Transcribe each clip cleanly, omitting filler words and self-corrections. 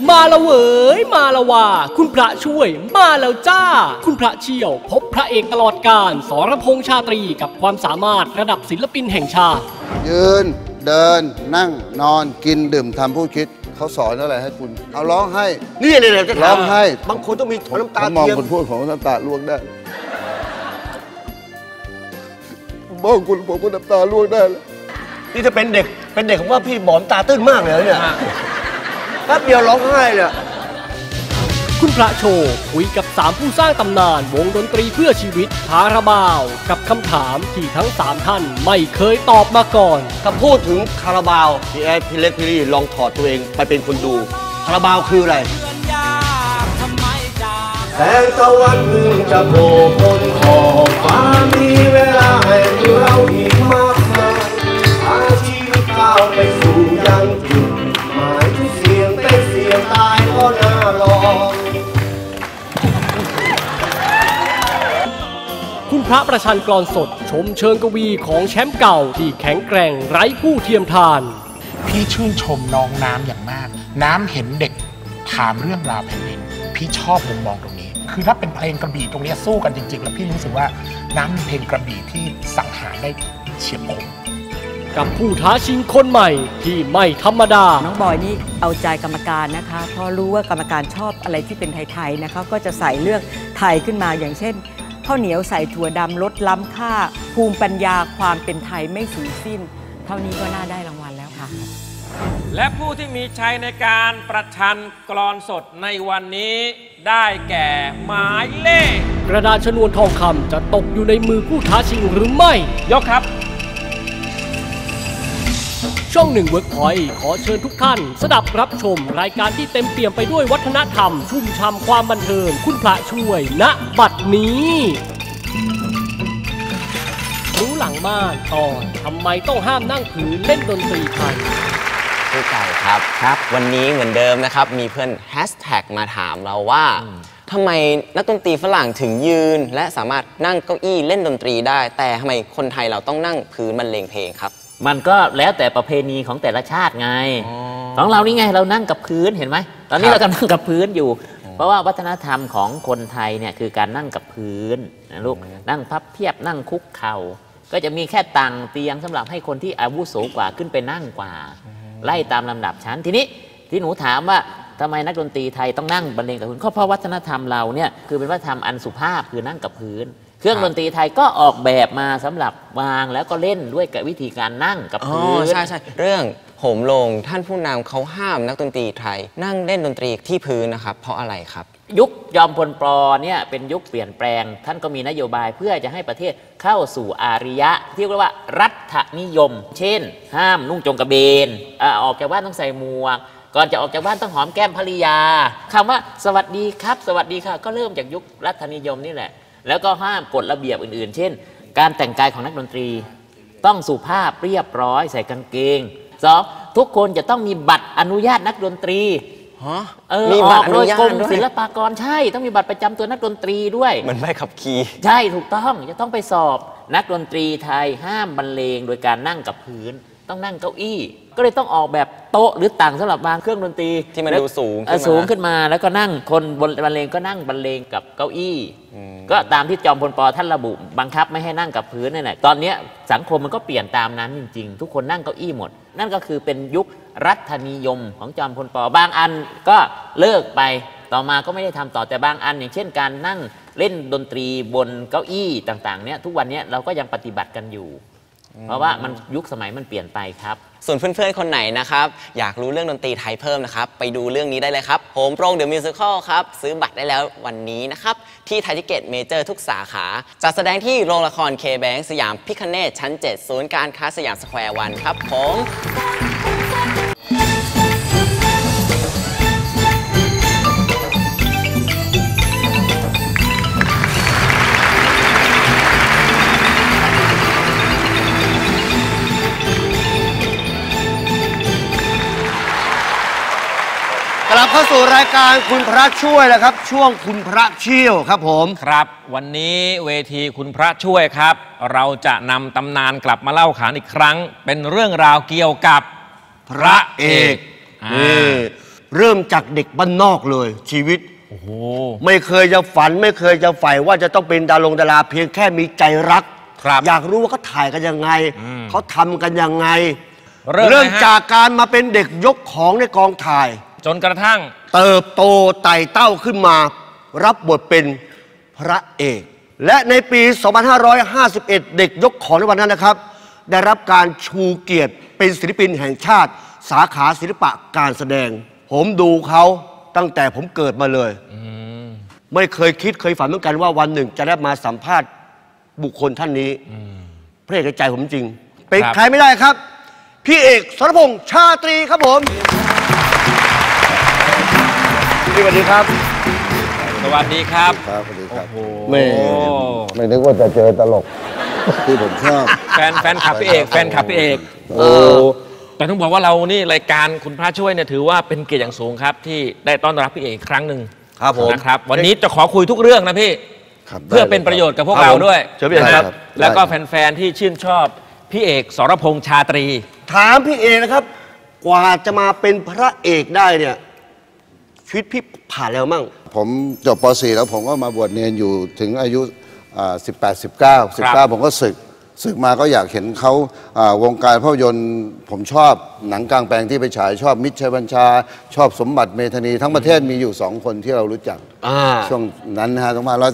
มาละเอ๋ยมาละว่าคุณพระช่วยมาแล้วจ้าคุณพระเชี่ยวพบพระเอกตลอดกาลสรพงษ์ชาตรีกับความสามารถระดับศิลปินแห่งชาติยืนเดินนั่งนอนกินดื่มทำผู้คิดเขาสอนอะไรให้คุณเอาร้องให้นี่เลยจะร้องให้บางคนต้องมีน้ำตามองคนพูดของน้ำตาล่วงได้มองคุณผมก็น้ำตาล่วงได้แล้วนี่ถ้าเป็นเด็กผมว่าพี่บอมตาตื้นมากเลยเนี่ยแป๊บเดียวร้องไห้เลยคุณพระโชว์คุยกับ3ผู้สร้างตำนานวงดนตรีเพื่อชีวิตคาราบาวกับคำถามที่ทั้ง3ท่านไม่เคยตอบมาก่อนถ้าพูดถึงคาราบาวพี่แอดพี่เล็กพี่ลี่ลองถอดตัวเองไปเป็นคนดูคาราบาวคืออะไรแสงตะวันเพิ่งจะโผล่พ้นขอบฟ้ามีเวลาให้เราอีกมากมายอาชีพก้าวไปสู่ยังจุดหมายที่เสี่ยงเป็นเสี่ยงตายก็น่ารอคุณพระประชันกลอนสดชมเชิงกวีของแชมป์เก่าที่แข็งแกร่งไร้ผู้เทียมทานพี่ชื่นชมน้องน้ำอย่างมากน้ำเห็นเด็กถามเรื่องราวแผ่นดินพี่ชอบมุมมองตรงนี้คือถ้าเป็นเพลงกระบี่ตรงนี้สู้กันจริงๆแล้วพี่รู้สึกว่าน้ำเป็นเพลงกระบี่ที่สังหารได้เฉียบคมกับผู้ท้าชิงคนใหม่ที่ไม่ธรรมดาน้องบอยนี่เอาใจกรรมการนะคะเพราะรู้ว่ากรรมการชอบอะไรที่เป็นไทยๆนะคะก็จะใส่เรื่องไทยขึ้นมาอย่างเช่นข้าวเหนียวใส่ถั่วดำลดล้ำค่าภูมิปัญญาความเป็นไทยไม่สูญสิ้นเท่านี้ก็น่าได้รางวัลแล้วค่ะและผู้ที่มีชัยในการประชันกลอนสดในวันนี้ได้แก่หมายเลขกระดาษชนวนทองคำจะตกอยู่ในมือผู้ท้าชิงหรือไม่ยกครับช่อง1 Workpoint ขอเชิญทุกท่านสดับรับชมรายการที่เต็มเปี่ยมไปด้วยวัฒนธรรมชุ่มช่ำความบันเทิงคุณพระช่วยณบัดนี้รู้หลังม่านตอนทำไมต้องห้ามนั่งพื้นเล่นดนตรีไทยพี่ไก่ครับวันนี้เหมือนเดิมนะครับมีเพื่อนแฮชแท็กมาถามเราว่าทำไมนักดนตรีฝรั่งถึงยืนและสามารถนั่งเก้าอี้เล่นดนตรีได้แต่ทำไมคนไทยเราต้องนั่งพื้นบรรเลงเพลงครับมันก็แล้วแต่ประเพณีของแต่ละชาติไงของเรานี่ไงเรานั่งกับพื้นเห็นไหมตอนนี้เรากำลังนั่งกับพื้นอยู่เพราะว่าวัฒนธรรมของคนไทยเนี่ยคือการนั่งกับพื้นนะลูกนั่งพับเพียบนั่งคุกเข่าก็จะมีแค่ตังเตียงสำหรับให้คนที่อาวุโสกว่าขึ้นไปนั่งกว่าไล่ตามลำดับชั้นทีนี้ที่หนูถามว่าทำไมนักดนตรีไทยต้องนั่งบรรเลงกับพื้นเพราะวัฒนธรรมเราเนี่ยคือเป็นวัฒนธรรมอันสุภาพคือนั่งกับพื้นเครื่องดนตรีไทยก็ออกแบบมาสำหรับวางแล้วก็เล่นด้วยกับวิธีการนั่งกับพื้นใช่เรื่องโหมโรงท่านผู้นำเขาห้ามนักดนตรีไทยนั่งเล่นดนตรีที่พื้นนะครับเพราะอะไรครับยุคจอมพลป.เนี่ยเป็นยุคเปลี่ยนแปลงท่านก็มีนโยบายเพื่อจะให้ประเทศเข้าสู่อาริยะที่เรียกว่ารัฐนิยมเช่นห้ามนุ่งจงกระเบนออกจากบ้านต้องใส่หมวกก่อนจะออกจากบ้านต้องหอมแก้มภริยาคำว่าสวัสดีครับสวัสดีค่ะก็เริ่มจากยุครัฐนิยมนี่แหละแล้วก็ห้ามกฎระเบียบอื่นๆเช่นการแต่งกายของนักดนตรีต้องสุภาพเรียบร้อยใส่กางเกง2ทุกคนจะต้องมีบัตรอนุญาตนักดนตรีมีบัตรอนุญาตกรมศิลปากรใช่ต้องมีบัตรประจำตัวนักดนตรีด้วยเหมือนใบขับขี่ใช่ถูกต้องจะต้องไปสอบนักดนตรีไทยห้ามบรรเลงโดยการนั่งกับพื้นต้องนั่งเก้าอี้ก็เลยต้องออกแบบโต๊ะหรือต่างสำหรับวางเครื่องดนตรีที่มันดูสูงขึ้นมาแล้วก็นั่งคนบนบรรเลงก็นั่งบรรเลงกับเก้าอี้ก็ตามที่จอมพลป.ท่านระบุบังคับไม่ให้นั่งกับพื้นนั่นแหละตอนนี้สังคมมันก็เปลี่ยนตามนั้นจริงๆทุกคนนั่งเก้าอี้หมดนั่นก็คือเป็นยุครัฐนิยมของจอมพลป.บางอันก็เลิกไปต่อมาก็ไม่ได้ทำต่อแต่บางอันอย่างเช่นการนั่งเล่นดนตรีบนเก้าอี้ต่างๆเนี่ยทุกวันนี้เราก็ยังปฏิบัติกันอยู่เพราะว่ามันยุคสมัยมันเปลี่ยนไปครับส่วนเพื่อนๆคนไหนนะครับอยากรู้เรื่องดนตรีไทยเพิ่มนะครับไปดูเรื่องนี้ได้เลยครับโหมโรงเดอะมิวสิคอลครับซื้อบัตรได้แล้ววันนี้นะครับที่ไทยทิเก็ตเมเจอร์ทุกสาขาจัดแสดงที่โรงละครเคแบงค์สยามพิคเนตชั้น7ศูนย์การค้าสยามสแควร์วันครับผมกลับเข้าสู่รายการคุณพระช่วยแล้วครับช่วงคุณพระเชี่ยวครับผมครับวันนี้เวทีคุณพระช่วยครับเราจะนำตำนานกลับมาเล่าขานอีกครั้งเป็นเรื่องราวเกี่ยวกับพระเอกเริ่มจากเด็กบ้านนอกเลยชีวิตไม่เคยจะฝันไม่เคยจะใฝ่ว่าจะต้องเป็นดาราเพียงแค่มีใจรักอยากรู้ว่าเขาถ่ายกันยังไงเขาทำกันยังไงเริ่มจากการมาเป็นเด็กยกของในกองถ่ายจนกระทั่งเติบโตไต่เต้าขึ้นมารับบทเป็นพระเอกและในปี 2551 เด็กยกของในวันนั้นนะครับได้รับการชูเกียรติเป็นศิลปินแห่งชาติสาขาศิลปะการแสดงผมดูเขาตั้งแต่ผมเกิดมาเลยไม่เคยคิดเคยฝันเหมือนกันว่าวันหนึ่งจะได้มาสัมภาษณ์บุคคลท่านนี้พระเอกในใจผมจริงเป็นใครไม่ได้ครับพี่เอกสรพงษ์ชาตรีครับผมสวัสดีครับสวัสดีครับครับสวัสดีครับไม่นึกว่าจะเจอตลกที่ผมชอบแฟนคลับพี่เอกแต่ต้องบอกว่าเรานี่รายการคุณพระช่วยเนี่ยถือว่าเป็นเกียรติอย่างสูงครับที่ได้ต้อนรับพี่เอกครั้งหนึ่งครับผมนะครับวันนี้จะขอคุยทุกเรื่องนะพี่เพื่อเป็นประโยชน์กับพวกเราด้วยเชิญพี่เอกครับแล้วก็แฟนๆที่ชื่นชอบพี่เอกสรพงษ์ชาตรีถามพี่เอกนะครับกว่าจะมาเป็นพระเอกได้เนี่ยชีวิตพี่ผ่านแล้วมั่งผมจบป .4 แล้วผมก็มาบวชเนรอยู่ถึงอายุ18-19ผมก็ศึกมาก็อยากเห็นเขาวงการภาพยนตร์ผมชอบหนังกลางแปลงที่ไปฉายชอบมิตรชัยบัญชาชอบสมบัติเมธานีทั้งประเทศมีอยู่2 คนที่เรารู้จักช่วงนั้นนะฮะ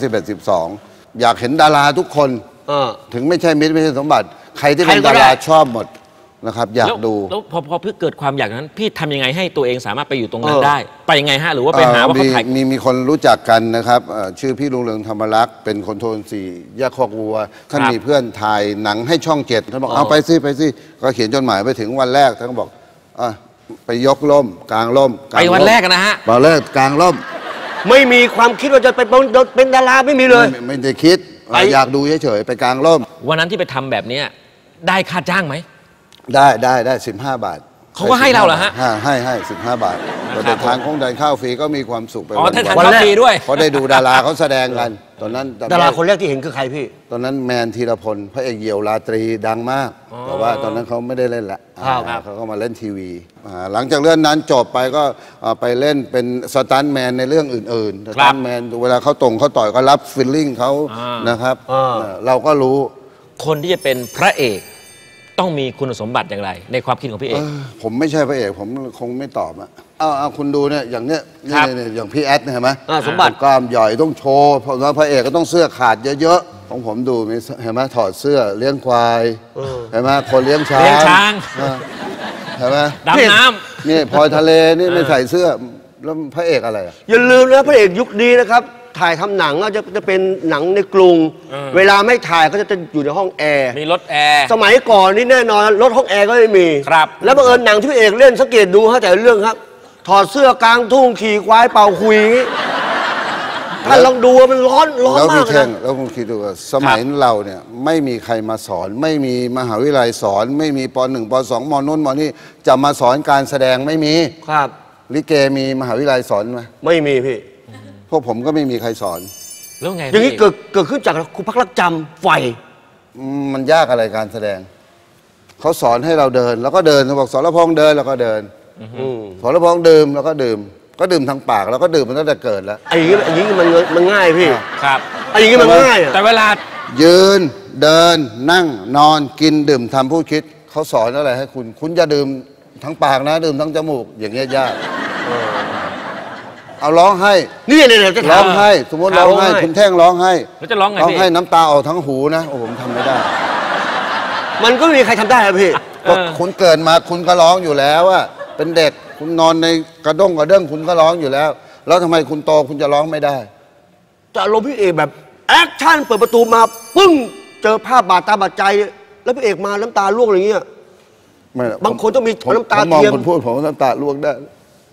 2511-12อยากเห็นดาราทุกคนถึงไม่ใช่มิตรไม่ใช่สมบัติใครที่เป็นดาราชอบหมดนะครับอยากดูแล้วพอเพื่อเกิดความอยากนั้นพี่ทำยังไงให้ตัวเองสามารถไปอยู่ตรงนั้นได้ไปยังไงฮะหรือว่าไปหาว่าเขาถ่ายมีคนรู้จักกันนะครับชื่อพี่ลุงเรืองธรรมรักษ์เป็นคนโทน4 แยกคอกวัวท่านมีเพื่อนถ่ายหนังให้ช่อง7ท่านบอกเอาไปสิก็เขียนจดหมายไปถึงวันแรกท่านก็บอกไปยกล่มกลางล่มไปวันแรกนะฮะวันแรกกลางล่มไม่มีความคิดว่าจะเป็นดาราไม่มีเลยไม่ได้คิดอยากดูเฉยๆไปกลางล่มวันนั้นที่ไปทำแบบนี้ได้ค่าจ้างไหมได้15 บาทเขาก็ให้เราเหรอฮะให้15 บาทแต่ทานของเดินข้าวฟรีก็มีความสุขไปวันทานข้าวฟรีด้วยเพราะได้ดูดาราเขาแสดงกันตอนนั้นดาราคนแรกที่เห็นคือใครพี่ตอนนั้นแมนธีรพลพระเอกเหยี่ยวราตรีดังมากแต่ว่าตอนนั้นเขาไม่ได้เล่นละเขาก็มาเล่นทีวีหลังจากเรื่องนั้นจบไปก็ไปเล่นเป็นสตันท์แมนในเรื่องอื่นๆสตันท์แมนเวลาเขาเขาต่อยก็รับฟีลลิ่งเขานะครับเราก็รู้คนที่จะเป็นพระเอกต้องมีคุณสมบัติอย่างไรในความคิดของพี่เอกผมไม่ใช่พระเอกผมคงไม่ตอบเอาคุณดูเนี่ยอย่างเนี้ยอย่างพี่แอดเห็นไหมสมบัติกล้ามใหญ่ต้องโชว์เพราะว่าพระเอกก็ต้องเสื้อขาดเยอะๆของผมดูเห็นไหมถอดเสื้อเลี้ยงควายเห็นไหมคนเลี้ยงช้างเห็นไหมดำน้ำนี่พลอยทะเลนี่ไม่ใส่เสื้อแล้วพระเอกอะไรอย่าลืมนะพระเอกยุคนี้นะครับถ่ายทำหนังจะเป็นหนังในกรุงเวลาไม่ถ่ายก็จะอยู่ในห้องแอร์มีรถแอร์สมัยก่อนนี่แน่นอนรถห้องแอร์ก็ไม่มีครับแล้วบังเอิญหนังที่พี่เอกเล่นสังเกตดูฮะแต่เรื่องครับถอดเสื้อกลางทุ่งขี่ควายเป่าคุยท่านลองดูมันร้อนมากนะแล้วคุณคิดดูว่าสมัยเราเนี่ยไม่มีใครมาสอนไม่มีมหาวิทยาลัยสอนไม่มีป.1 ป.2 ม.นู้นม.นี่จะมาสอนการแสดงไม่มีครับลิเกมีมหาวิทยาลัยสอนไหมไม่มีพี่พวกผมก็ไม่มีใครสอนแล้วไงอย่างนี้เกิดขึ้นจากครูพักรักจำไฟมันยากอะไรการแสดงเขาสอนให้เราเดินแล้วก็เดินเขาบอกสรพงษ์เดินแล้วก็เดินสรพงษ์ดื่มแล้วก็ดื่มทางปากแล้วก็ดื่มมันตั้งแต่เกิดแล้วไอ้อย่างนี้มันง่ายพี่ครับไอ้อย่างนี้มันง่ายแต่เวลายืนเดินนั่งนอนกินดื่มทำพูดคิดเขาสอนอะไรให้คุณจะดื่มทั้งปากนะดื่มทั้งจมูกอย่างเงี้ยยากเอาร้องให้นี่เนี่ยจะร้องให้สมมติร้องให้คุณแท่งร้องให้แล้วจะร้องไงร้องให้น้ำตาออกทั้งหูนะโอ้ผมทำไม่ได้มันก็ไม่มีใครทำได้ครับพี่คุณเกิดมาคุณก็ร้องอยู่แล้วอะเป็นเด็กคุณนอนในกระด้งคุณก็ร้องอยู่แล้วแล้วทำไมคุณโตคุณจะร้องไม่ได้จะอารมณ์พี่เอกแบบแอคชั่นเปิดประตูมาปึ้งเจอภาพบาดตาบาดใจแล้วพี่เอกมาน้ำตาร่วงอะไรเงี้ยบางคนต้องมีน้ำตาเทียมผมพูดผมน้ำตาร่วงได้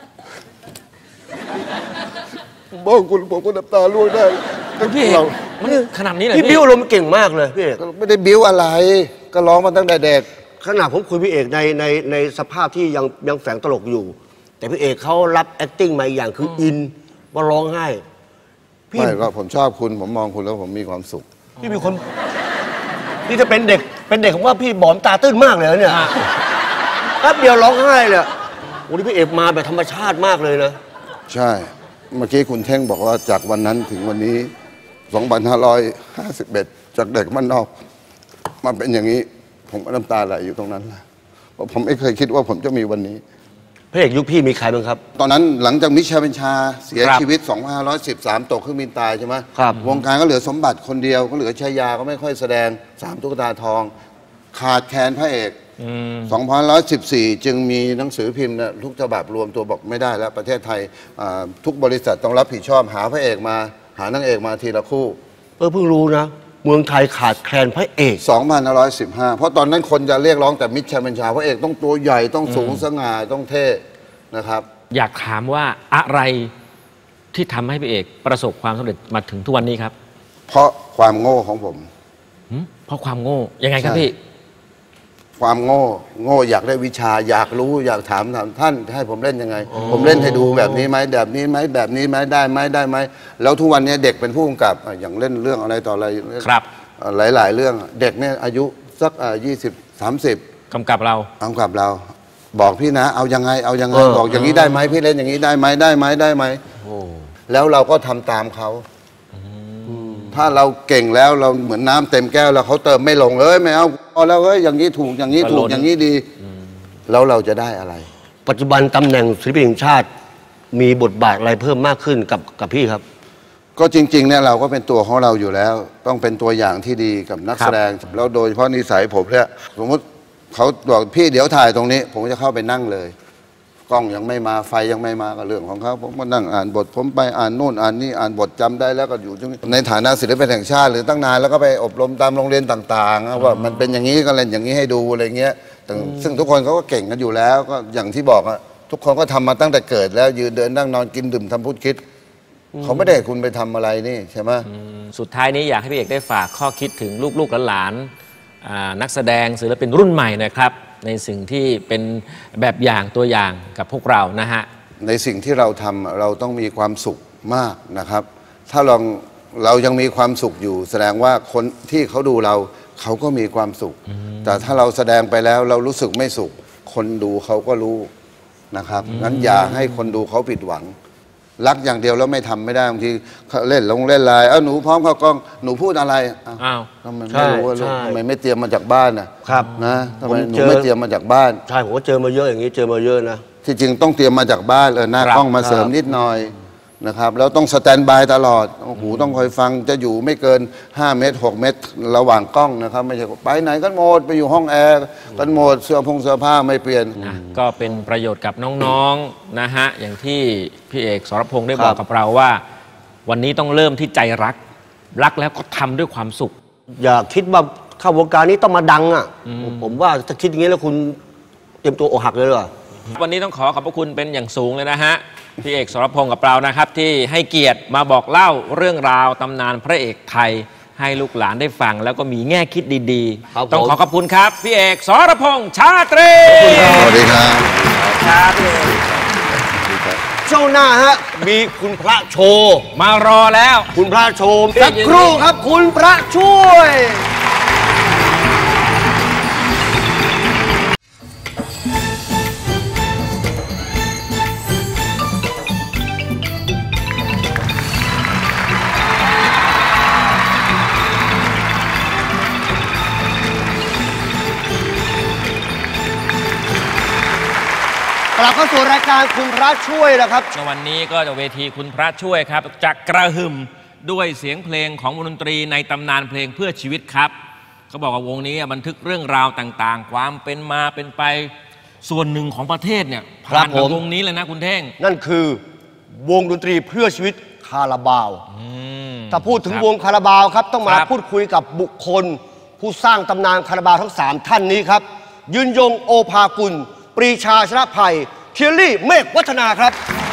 บอกผมก็น้ำตาร่วงได้พี่เอกมันขนาดนี้เลยพี่บิ้วลมเก่งมมากเลยพี่เอกไม่ได้บิ้วอะไรก็ร้องมาตั้งแต่เด็กขนาดผมคุยพี่เอกในสภาพที่ยังแฝงตลกอยู่แต่พี่เอกเขารับ acting มาอีกอย่างคืออินว่าร้องไห้พี่ไม่ก็ผมชอบคุณผมมองคุณแล้วผมมีความสุขพี่มีคนนี่จะเป็นเด็กผมว่าพี่บอมตาตื้นมากเลยเนี่ยแป๊บเดียวร้องไห้เลยวันนี้พี่เอกมาแบบธรรมชาติมากเลยนะใช่ เมื่อกี้คุณเท่งบอกว่าจากวันนั้นถึงวันนี้ 2551 จากเด็กมันนอกมาเป็นอย่างนี้ ผมก็น้ำตาไหลอยู่ตรงนั้นแหละเพราะผมไม่เคยคิดว่าผมจะมีวันนี้พระเอกยุคพี่มีใครบ้างครับตอนนั้นหลังจากมิชาเบนชาเสียครับชีวิต 2513 ตกเครื่องบินตายใช่ไหมครับวงการก็เหลือสมบัติคนเดียวก็เหลือชายาก็ไม่ค่อยแสดง3ตุ๊กตาทอง ขาดแคลนพระเอก2514 จึงมีหนังสือพิมพ์นะทุกฉบับรวมตัวบอกไม่ได้แล้วประเทศไทยทุกบริษัทต้องรับผิดชอบหาพระเอกมาหานางเอกมาทีละคู่เพิ่งรู้นะ เมืองไทยขาดแคลนพระเอก 2515 เพราะตอนนั้นคนจะเรียกร้องแต่มิชาเบนชาพระเอกต้องตัวใหญ่ต้องสูงสง่าต้องเท่นะครับอยากถามว่าอะไรที่ทำให้พี่เอกประสบความสำเร็จมาถึงทุกวันนี้ครับเพราะความโง่ของผมเพราะความโง่ยังไงครับใช่พี่ความโง่อยากได้วิชาอยากรู้อยากถามท่านให้ผมเล่นยังไง ผมเล่นให้ดูแบบนี้ไหมแบบนี้ไหมแบบนี้ไหมได้ไหมได้ไหมแล้วทุกวันนี้เด็กเป็นผู้กำกับอย่างเล่นเรื่องอะไรต่ออะไรครับหลาย ๆ เรื่องเด็กเนี่ยอายุสัก20-30 กำกับเรากำกับเรา บอกพี่นะ เอายังไงบอกอย่างนี้ได้ไหมพี่เล่นอย่างนี้ได้ไหมได้ไหมแล้วเราก็ทำตามเขาถ้าเราเก่งแล้วเราเหมือนน้ำเต็มแก้วแล้วเขาเติมไม่ลงไม่เอาแล้วอย่างนี้ถูกอย่างนี้ถูกอย่างนี้ดีแล้วเราจะได้อะไรปัจจุบันตำแหน่งศิลปินแห่งชาติ มีบทบาทอะไรเพิ่มมากขึ้นกับพี่ครับก็จริงๆเนี่ยเราก็เป็นตัวของเราอยู่แล้ว ต้องเป็นตัวอย่างที่ดีกับนักแสดงแล้วโดยเฉพาะนิสัยผมเนี่ยสมมติเขาบอกพี่เดี๋ยวถ่ายตรงนี้ ผมจะเข้าไปนั่งเลยกล้องยังไม่มาไฟยังไม่มาก็เรื่องของเขาผมก็นั่งอ่านบทผมไปอ่านโน่นอ่านนี่อ่านบทจำได้แล้วก็อยู่ตรงนี้ในฐานะศิลปินแห่งชาติหรือตั้งนานแล้วก็ไปอบรมตามโรงเรียนต่างๆว่ามันเป็นอย่างนี้ก็เล่นอย่างนี้ให้ดูอะไรเงี้ยซึ่งทุกคนเขาก็เก่งกันอยู่แล้วก็อย่างที่บอกอะทุกคนก็ทำมาตั้งแต่เกิดแล้วยืนเดินนั่งนอนกินดื่มทำพูดคิดเขาไม่ได้ให้คุณไปทำอะไรนี่ใช่ไหมสุดท้ายนี้อยากให้พี่เอกได้ฝากข้อคิดถึงลูกๆหลานๆนักแสดงศิลปินรุ่นใหม่นะครับในสิ่งที่เป็นแบบอย่างตัวอย่างกับพวกเรานะฮะในสิ่งที่เราทำเราต้องมีความสุขมากนะครับถ้าเรายังมีความสุขอยู่แสดงว่าคนที่เขาดูเราเขาก็มีความสุขแต่ถ้าเราแสดงไปแล้วเรารู้สึกไม่สุขคนดูเขาก็รู้นะครับงั้นอย่าให้คนดูเขาผิดหวังรักอย่างเดียวแล้วไม่ทำไม่ได้บางทีเล่นไลน์หนูพร้อมเข้ากล้องหนูพูดอะไรอ้าวทำไมไม่รู้ทำไมไม่เตรียมมาจากบ้านนะครับนะทำไมหนูไม่เตรียมมาจากบ้านใช่ผมก็เจอมาเยอะอย่างนี้เจอมาเยอะนะที่จริงต้องเตรียมมาจากบ้านหน้ากล้องมาเสริมนิดหน่อยนะครับแล้วต้องสแตนบายตลอดหูต้องคอยฟังจะอยู่ไม่เกิน5 เมตร 6 เมตรระหว่างกล้องนะครับไม่ใช่ไปไหนกันหมดไปอยู่ห้องแอร์กันหมดเสื้อผ้าไม่เปลี่ยนก็เป็นประโยชน์กับน้องๆนะฮะอย่างที่พี่เอกสรพงษ์ได้บอกกับเราว่าวันนี้ต้องเริ่มที่ใจรักแล้วก็ทำด้วยความสุขอย่าคิดว่าเข้าวงการนี้ต้องมาดังผมว่าถ้าคิดอย่างนี้แล้วคุณเตรียมตัวอกหักเลยเหรอวันนี้ต้องขอบพระคุณเป็นอย่างสูงเลยนะฮะพี่เอกสรพงษ์กับเรานะครับที่ให้เกียรติมาบอกเล่าเรื่องราวตำนานพระเอกไทยให้ลูกหลานได้ฟังแล้วก็มีแง่คิดดีๆต้องขอบคุณครับพี่เอกสรพงษ์ชาตรีสวัสดีครับครับพี่เอกช่วงหน้าฮะมีคุณพระโชว์มารอแล้วคุณพระโชว์สักครู่ครับคุณพระช่วยกลับเข้าสู่รายการคุณพระช่วยนะครับในวันนี้ก็จะเวทีคุณพระช่วยครับจะกระหึ่มด้วยเสียงเพลงของวงดนตรีในตำนานเพลงเพื่อชีวิตครับเขาบอกว่าวงนี้บันทึกเรื่องราวต่างๆความเป็นมาเป็นไปส่วนหนึ่งของประเทศเนี่ยผ่านกับวงนี้เลยนะคุณเท่งนั่นคือวงดนตรีเพื่อชีวิตคาราบาวถ้าพูดถึงวงคาราบาวครับต้องมาพูดคุยกับบุคคลผู้สร้างตำนานคาราบาวทั้ง3ท่านนี้ครับยืนยงโอภากุลปรีชาชนะภัยเทียรี่เมฆวัฒนาครับ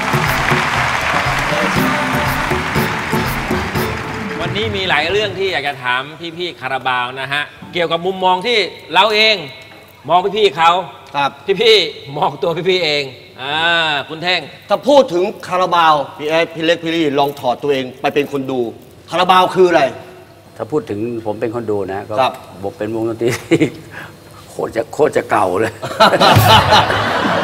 วันนี้มีหลายเรื่องที่อยากจะถามพี่ๆคาราบาวนะฮะเกี่ยวกับมุมมองที่เราเองมองพี่ๆเขาครับพี่ๆมองตัวพี่ๆเองคุณเท่งถ้าพูดถึงคาราบาวพี่แอดพี่เล็กพี่ลี่ลองถอดตัวเองไปเป็นคนดูคาราบาวคืออะไรถ้าพูดถึงผมเป็นคนดูนะก็ผมเป็นวงดนตรีโคตรจะเก่าเลย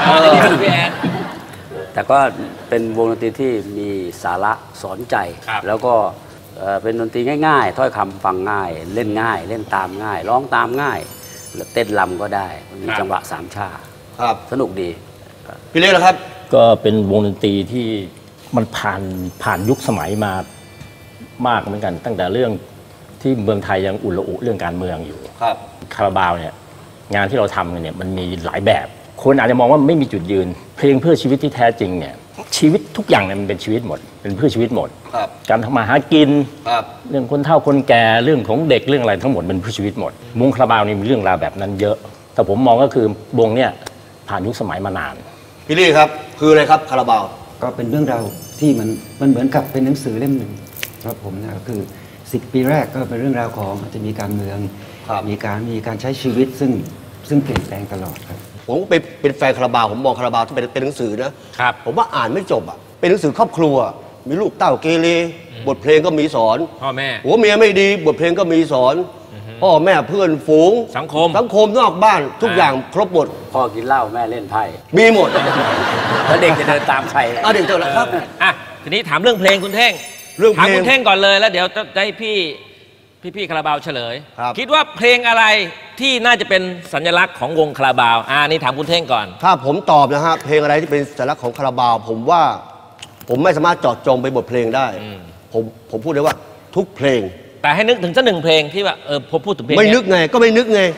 พี่แอดแต่ก็เป็นวงดนตรีที่มีสาระสอนใจ แล้วก็เป็นดนตรีง่ายๆถ้อยคำฟังง่าย เล่นง่าย เล่นตามง่าย ร้องตามง่ายแล้วเต้นรำก็ได้มีจังหวะสามชาสนุกดีพี่เล็กนะครับก็เป็นวงดนตรีที่มันผ่านยุคสมัยมามากเหมือนกันตั้งแต่เรื่องที่เมืองไทยยังอุ่นระอุเรื่องการเมืองอยู่ครับคาราบาวเนี่ยงานที่เราทำกันเนี่ยมันมีหลายแบบคนอาจจะมองว่าไม่มีจุดยืนเพลงเพื่อชีวิตที่แท้จริงเนี่ยชีวิตทุกอย่างเนี่ยมันเป็นชีวิตหมดเป็นเพื่อชีวิตหมดการทำมาหากินเรื่องคนเฒ่าคนแก่เรื่องของเด็กเรื่องอะไรทั้งหมดเป็นเพื่อชีวิตหมดวงคาราบาวนี่มีเรื่องราวแบบนั้นเยอะแต่ผมมองก็คือวงเนี่ยผ่านยุคสมัยมานานพี่ลี่ครับคืออะไรครับคาราบาวก็เป็นเรื่องราวที่มันเหมือนกับเป็นหนังสือเล่มหนึ่งครับผมนะก็คือ10 ปีแรกก็เป็นเรื่องราวของอาจจะมีการเมืองมีการใช้ชีวิตซึ่งเปลี่ยนแปลงตลอดครับผมเป็นแฟนคาราบาวผมมองคาราบาวที่เป็นหนังสือนะครับผมว่าอ่านไม่จบอ่ะเป็นหนังสือครอบครัวมีลูกเต้าเกเรบทเพลงก็มีสอนพ่อแม่หัวเมียไม่ดีบทเพลงก็มีสอนพ่อแม่เพื่อนฝูงสังคมนอกบ้านทุกอย่างครบหมดพ่อกินเหล้าแม่เล่นไพ่มีหมดแล้วเด็กจะเดินตามใครเด็กเจอแล้วครับทีนี้ถามเรื่องเพลงคุณเท่งถามคุณเท่งก่อนเลยแล้วเดี๋ยวจะให้พี่คาราบาวเฉลยคิดว่าเพลงอะไรที่น่าจะเป็นสัญลักษณ์ของวงคาราบาวนี่ถามคุณเท่งก่อนถ้าผมตอบนะฮะเพลงอะไรที่เป็นสัญลักษณ์ของคาราบาวผมว่าผมไม่สามารถเจาะจงไปบทเพลงได้ผมพูดได้ว่าทุกเพลงแต่ให้นึกถึงสักหนึ่งเพลงที่ว่าพอพูดถึงเพลงไม่นึกไงก็ไม่นึกไง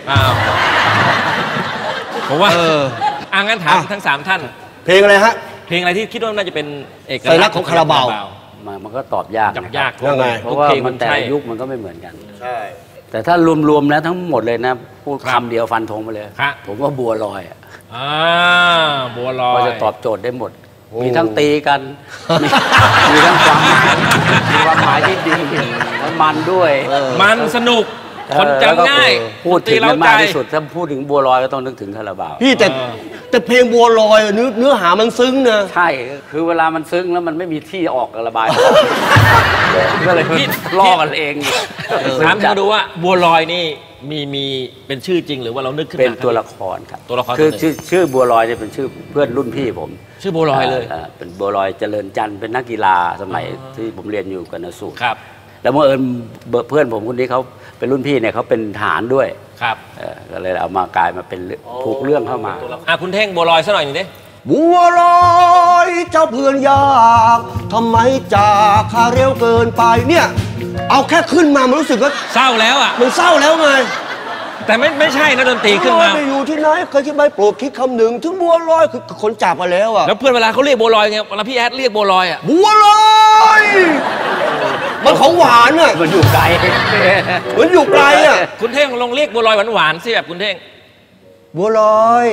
ผมว่างั้นถามทั้ง3ท่านเพลงอะไรฮะเพลงอะไรที่คิดว่าน่าจะเป็นเอกลักษณ์ของคาราบาวมันก็ตอบยากเพราะว่ามันแต่ละยุคมันก็ไม่เหมือนกันใช่แต่ถ้ารวมๆแล้วทั้งหมดเลยนะพูดคำเดียวฟันธงไปเลยผมว่าบัวลอยบัวลอยก็จะตอบโจทย์ได้หมดมีทั้งตีกันมีทั้งความหมายที่ดีมันด้วยมันสนุกคนจำง่ายพูดถึงมากที่สุดถ้าพูดถึงบัวลอยก็ต้องนึกถึงคาราบาวพี่แต่เพลงบัวลอยเนื้อหามันซึ้งนะใช่คือเวลามันซึ้งแล้วมันไม่มีที่ออกระบายก็เลยล่อกันเองถามดูว่าบัวลอยนี่มีเป็นชื่อจริงหรือว่าเรานึกขึ้นเป็นตัวละครครับตัวละครคือชื่อบัวลอยเนี่ยเป็นชื่อเพื่อนรุ่นพี่ผมชื่อบัวลอยเลยเป็นบัวลอยเจริญจันทร์เป็นนักกีฬาสมัยที่ผมเรียนอยู่กนสูตรครับแล้วเมื่อเพื่อนผมคนนี้เขาเป็นรุ่นพี่เนี่ยเขาเป็นทหารด้วยครับก็เลยเอามากลายมาเป็นผูกเรื่องเข้ามาคุณเท่งบัวลอยสักหน่อยหนึ่งดิบัวลอยเจ้าเพื่อนยากทำไมจากข้าเร็วเกินไปเนี่ยเอาแค่ขึ้นมามันรู้สึกว่าเศร้าแล้วมันเศร้าแล้วไงแต่ไม่ใช่นะดนตรีขึ้นมาไปอยู่ที่ไหนเคยคิดใบโปรดคิดคำหนึ่งถึงบัวลอยคือคนจากไปแล้วแล้วเพื่อนเวลาเขาเรียกบัวลอยไงเวลาพี่แอดเรียกบัวลอยบัวลอยมันของหวานมันอยู่ไกลคุณเท่งลองเรียกบัวลอยหวานๆสิแบบคุณเท่งบัวลอย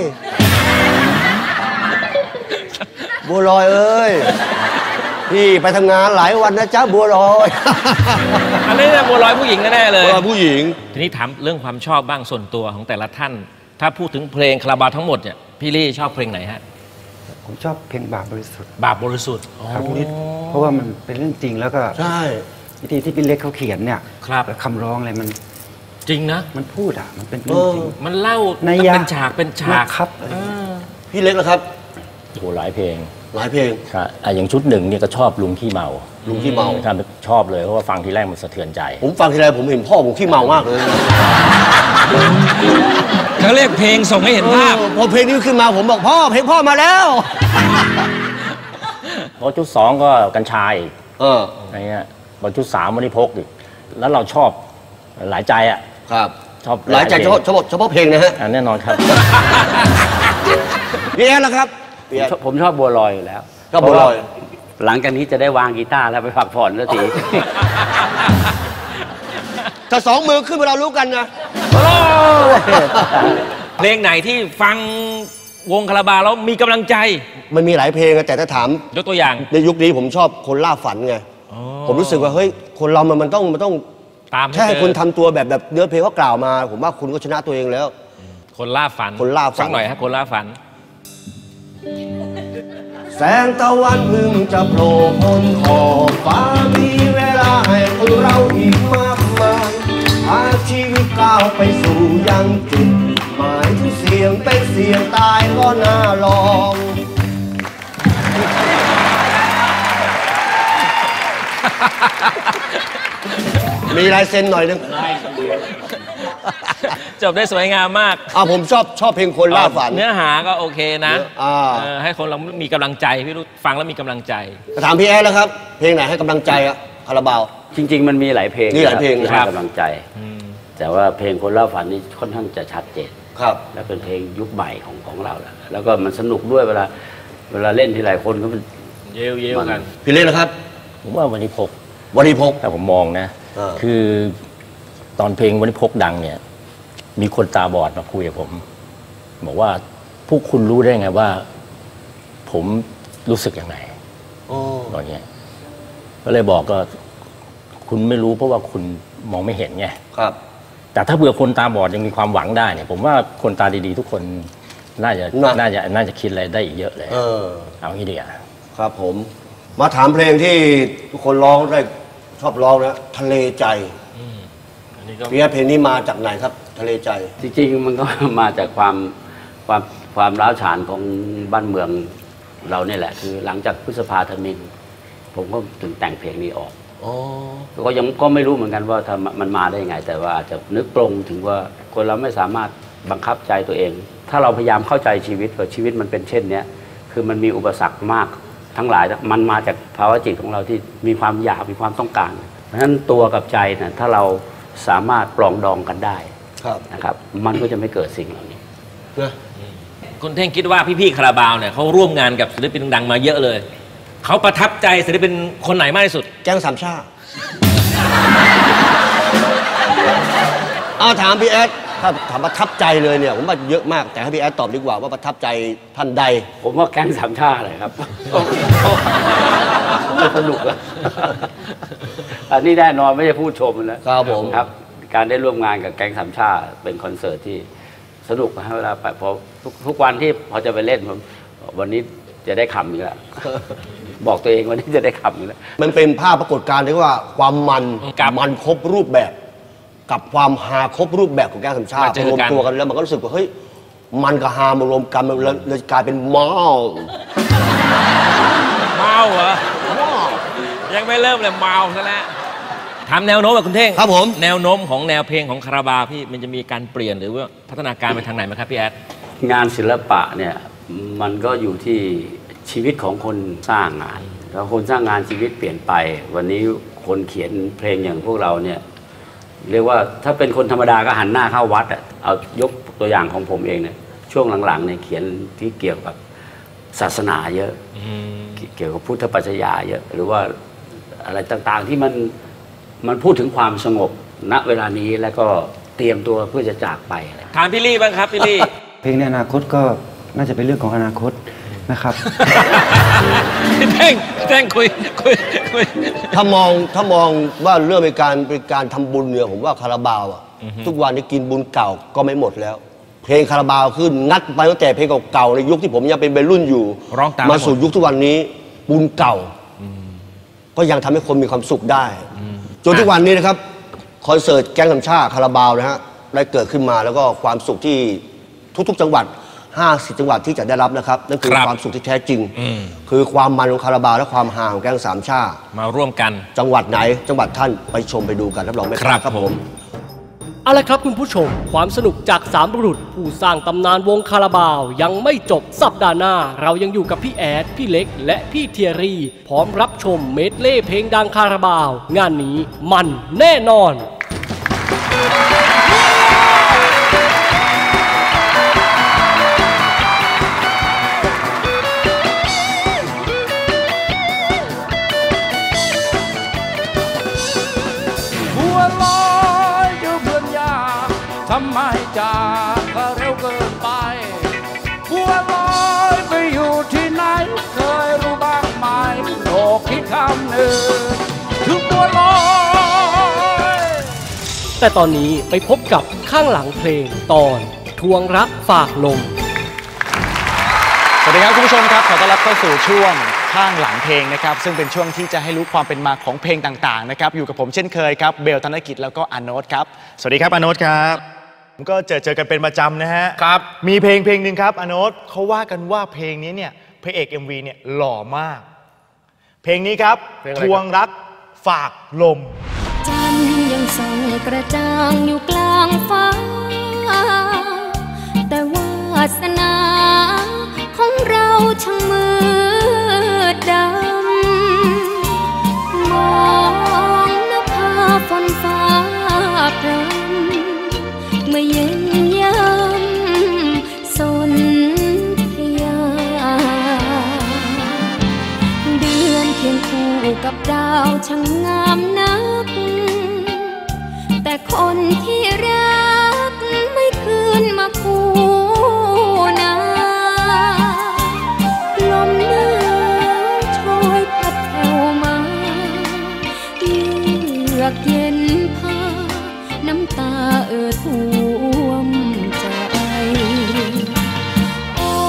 บัวลอยเอ้ยพี่ไปทำงานหลายวันนะจ๊ะบัวลอยอันนี้บัวลอยผู้หญิงแน่ๆเลยบัวลอยผู้หญิงทีนี้ถามเรื่องความชอบบ้างส่วนตัวของแต่ละท่านถ้าพูดถึงเพลงคาราบาวทั้งหมดเนี่ยพี่ลี่ชอบเพลงไหนฮะผมชอบเพลงบาปบริสุทธิ์บาปบริสุทธิ์ครับเพราะว่ามันเป็นเรื่องจริงแล้วก็ใช่วิธีที่พี่เล็กเขาเขียนเนี่ยครับคำร้องอะไรมันจริงนะมันพูดมันเป็นเรื่องจริงมันเล่าเป็นฉากครับพี่เล็กนะครับโหหลายเพลงครับอย่างชุดหนึ่งเนี่ยก็ชอบลุงขี้เมาครับชอบเลยเพราะว่าฟังทีแรกมันสะเทือนใจผมฟังทีไรผมเห็นพ่อผมขี้เมามากเลยเขาเรียกเพลงส่งให้เห็นภาพพอเพลงนี้ขึ้นมาผมบอกพ่อเพลงพ่อมาแล้วพอชุด2ก็กัญชาอีกอะไรเงี้ยพอชุด3วันนี้พกอีกแล้วเราชอบหลายใจครับชอบหลายใจเฉพาะเพลงนะฮะแน่นอนครับพี่แอนล่ะครับผมชอบบัวลอยอยู่แล้วก็บัวลอยหลังจากนี้จะได้วางกีตาร์แล้วไปพักผ่อนสักทีถ้า2 มือขึ้นเรารู้กันนะเพลงไหนที่ฟังวงคาราบาวแล้วมีกำลังใจมันมีหลายเพลงแต่ถ้าถามยกตัวอย่างในยุคนี้ผมชอบคนล่าฝันไงผมรู้สึกว่าเฮ้ยคนเรามันต้องตามแค่คุณทำตัวแบบเนื้อเพลงเขากล่าวมาผมว่าคุณก็ชนะตัวเองแล้วคนล่าฝันสักหน่อยฮะคนล่าฝันแสงตะวันเพิ่งจะโผล่พ้นขอบฟ้ามีเวลาให้พวกเราอีกมากมายพาชีวิตก้าวไปสู่ยังจุดหมายถึงเสียงเป็นเสียงตายก็น่าลองมีลายเซ็นหน่อยนึงจบได้สวยงามมากผมชอบเพลงคนล่าฝันเนื้อหาก็โอเคนะให้คนเรามีกำลังใจพี่รู้ฟังแล้วมีกำลังใจถามพี่แอดแล้วครับเพลงไหนให้กำลังใจอะคาราบาวจริงๆมันมีหลายเพลงนี่หลายเพลงที่ให้กำลังใจแต่ว่าเพลงคนล่าฝันนี่ค่อนข้างจะชัดเจนครับและเป็นเพลงยุคใหม่ของเราแล้วก็มันสนุกด้วยเวลาเล่นที่หลายคนก็มันเย้ๆกันพี่เล่นนะครับผมว่าวันนี้พกถ้าผมมองนะคือตอนเพลงวันนี้พกดังเนี่ยมีคนตาบอดมาคุยกับผมบอกว่าพวกคุณรู้ได้ไงว่าผมรู้สึกยังไงอย่างเงี้ยก็เลยบอกก็คุณไม่รู้เพราะว่าคุณมองไม่เห็นไงครับแต่ถ้าเผื่อคนตาบอดยังมีความหวังได้เนี่ยผมว่าคนตาดีๆทุกคนน่าจะคิดอะไรได้อีกเยอะเลยเอางี้ดีอ่ะครับผมมาถามเพลงที่ทุกคนร้องได้ชอบร้องนะทะเลใจพี่เพลงนี้มาจากไหนครับทะเลใจจริงๆมันก็มาจากความร้าวฉานของบ้านเมืองเราเนี่ยแหละคือหลังจากพฤษภาธมิฬผมก็ถึงแต่งเพลงนี้ออกก็ไม่รู้เหมือนกันว่ามันมาได้ยังไงแต่ว่าอาจจะนึกปรงถึงว่าคนเราไม่สามารถบังคับใจตัวเองถ้าเราพยายามเข้าใจชีวิตว่าชีวิตมันเป็นเช่นนี้คือมันมีอุปสรรคมากทั้งหลายมันมาจากภาวะจิตของเราที่มีความอยากมีความต้องการเพราะฉะนั้นตัวกับใจนะถ้าเราสามารถปรองดองกันได้นะครับมันก็จะไม่เกิดสิ่งเหล่านี้คุณเท่งคิดว่าพี่ๆคาราบาวเนี่ยเขาร่วมงานกับศิลปินดังมาเยอะเลยเขาประทับใจศิลปินคนไหนมากที่สุดแก๊งสามชาถามพี่แอดถ้าถามประทับใจเลยเนี่ยผมว่าเยอะมากแต่ให้พี่แอดตอบดีกว่าว่าประทับใจท่านใดผมว่าแก๊งสามชาเลยครับสนุกอะอันนี้แน่นอนไม่ใช่พูดชมนะครับผมครับการได้ร่วมงานกับแก๊งสามชาเป็นคอนเสิร์ตที่สนุกนะเวลาไปพอทุกวันที่พอจะไปเล่นผมวันนี้จะได้คำนี้แหละบอกตัวเองวันนี้จะได้คำนี้แหละมันเป็นภาพปรากฏการณ์ที่ว่าความมันครบรูปแบบกับความฮาครบรูปแบบของแก๊งสามชาติรวมตัวกันแล้วมันก็รู้สึกว่าเฮ้ยมันกับฮามารวมกันมันเลยกลายเป็นเมาเหรอยังไม่เริ่มเลยเมาซะแล้วถามแนวโน้มกับคุณเท่งครับผมแนวโน้มของแนวเพลงของคาราบาวพี่มันจะมีการเปลี่ยนหรือว่าพัฒนาการไปทางไหนไหมครับพี่แอดงานศิลปะเนี่ยมันก็อยู่ที่ชีวิตของคนสร้างงานแล้วคนสร้างงานชีวิตเปลี่ยนไปวันนี้คนเขียนเพลงอย่างพวกเราเนี่ยเรียกว่าถ้าเป็นคนธรรมดาก็หันหน้าเข้าวัดอ่ะเอายกตัวอย่างของผมเองเนี่ยช่วงหลังๆเนี่ยเขียนที่เกี่ยวกับศาสนาเยอะเกี่ยวกับพุทธปรัชญาเยอะหรือว่าอะไรต่างๆที่มันพูดถึงความสงบณเวลานี้แล้วก็เตรียมตัวเพื่อจะจากไปถามพี่ลี่บ้างครับพี่ลี่เพลงในอนาคตก็น่าจะเป็นเรื่องของอนาคตนะครับแจ้งคุยถ้ามองว่าเรื่องเป็นการทำบุญเนี่ยผมว่าคาราบาวอ่ะทุกวันนี้กินบุญเก่าก็ไม่หมดแล้วเพลงคาราบาวขึ้นงัดไปตั้งแต่เพลงเก่าๆในยุคที่ผมยังเป็นวัยรุ่นอยู่มาสู่ยุคทุกวันนี้บุญเก่าก็ยังทำให้คนมีความสุขได้จนทุกวันนี้นะครับคอนเสิร์ตแก๊งสามชาติคาราบาวนะฮะได้เกิดขึ้นมาแล้วก็ความสุขที่ทุกๆจังหวัด50จังหวัดที่จะได้รับนะครับนั่นคือความสุขที่แท้จริงคือความมันของคาราบาวและความฮาของแก๊งสามชาติมาร่วมกันจังหวัดไหนจังหวัดท่านไปชมไปดูกันรับรองไม่พลาดครับผมเอาละครับคุณผู้ชมความสนุกจาก3 บุรุษผู้สร้างตำนานวงคาราบาวยังไม่จบสัปดาห์หน้าเรายังอยู่กับพี่แอดพี่เล็กและพี่เทียรี่พร้อมรับชมเมดเล่เพลงดังคาราบาวงานนี้มันแน่นอนทำไมจากก็เร็วเกินไปบัวลอยไปอยู่ที่ไหนเคยรู้บ้างไหมโลกคิดคำหนึ่งถึงบัวลอยแต่ตอนนี้ไปพบกับข้างหลังเพลงตอนทวงรักฝากลมสวัสดีครับคุณผู้ชมครับขอต้อนรับเข้าสู่ช่วงข้างหลังเพลงนะครับซึ่งเป็นช่วงที่จะให้รู้ความเป็นมาของเพลงต่างๆนะครับอยู่กับผมเช่นเคยครับเบลธนกิจแล้วก็อาโนตครับสวัสดีครับอาโนตครับผมก็เจอกันเป็นประจำนะฮะครับมีเพลงหนึ่งครับอโนตเขาว่ากันว่าเพลงนี้เนี่ยพระเอก MV เนี่ยหล่อมาก เพลงนี้ครับทวงรักฝากลมจันทร์ยังส่องกระจ่างอยู่กลางฟ้าแต่วาสนาของเราช่างมืดดำมองนภาฝนฟ้าพรำเมื่อเย็นยำสนธยาเดือนเคียงคู่กับดาวช่างงามนักแต่คนที่รักไม่คืนมาคู่นาลมหนาวโชยพัดแผ่วมาเยือกเย็นพาน้ำตาท่วมใจโอ้